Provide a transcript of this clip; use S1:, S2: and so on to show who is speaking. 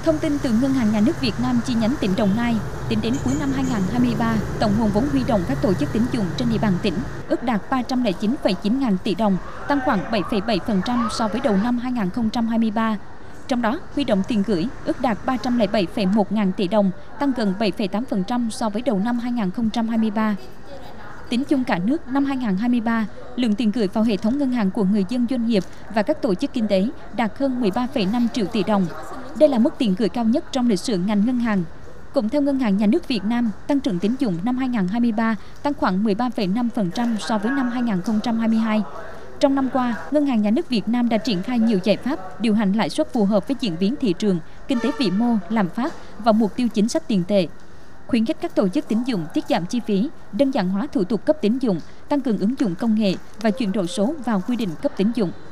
S1: Thông tin từ Ngân hàng Nhà nước Việt Nam chi nhánh tỉnh Đồng Nai, tính đến cuối năm 2023, tổng nguồn vốn huy động các tổ chức tín dụng trên địa bàn tỉnh ước đạt 309,9 ngàn tỷ đồng, tăng khoảng 7,7% so với đầu năm 2023. Trong đó, huy động tiền gửi ước đạt 307,1 ngàn tỷ đồng, tăng gần 7,8% so với đầu năm 2023. Tính chung cả nước năm 2023, lượng tiền gửi vào hệ thống ngân hàng của người dân, doanh nghiệp và các tổ chức kinh tế đạt hơn 13,5 triệu tỷ đồng. Đây là mức tiền gửi cao nhất trong lịch sử ngành ngân hàng. Cũng theo Ngân hàng Nhà nước Việt Nam, tăng trưởng tín dụng năm 2023 tăng khoảng 13,5% so với năm 2022. Trong năm qua, Ngân hàng Nhà nước Việt Nam đã triển khai nhiều giải pháp điều hành lãi suất phù hợp với diễn biến thị trường, kinh tế vĩ mô, lạm phát và mục tiêu chính sách tiền tệ. Khuyến khích các tổ chức tín dụng tiết giảm chi phí, đơn giản hóa thủ tục cấp tín dụng, tăng cường ứng dụng công nghệ và chuyển đổi số vào quy định cấp tín dụng.